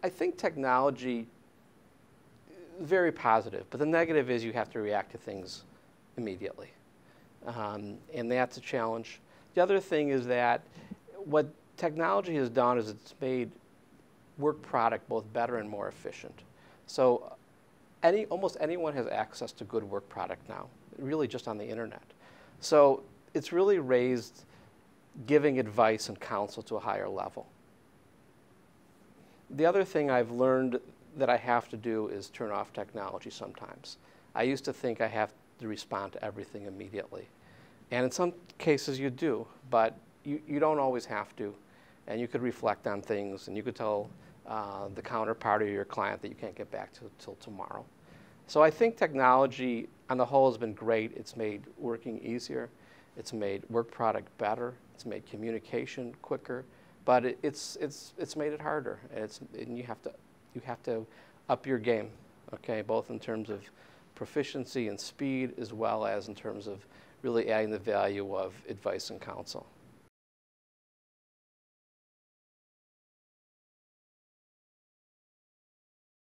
I think technology is very positive, but the negative is you have to react to things immediately. And that's a challenge. The other thing is that what technology has done is it's made work product both better and more efficient. So almost anyone has access to good work product now, really just on the internet. So it's really raised giving advice and counsel to a higher level. The other thing I've learned that I have to do is turn off technology sometimes. I used to think I have to respond to everything immediately. And in some cases you do, but you don't always have to. And you could reflect on things, and you could tell the counterpart or your client that you can't get back to till tomorrow. So I think technology on the whole has been great. It's made working easier. It's made work product better. It's made communication quicker. But it's made it harder, and you have to up your game, okay, both in terms of proficiency and speed, as well as in terms of really adding the value of advice and counsel.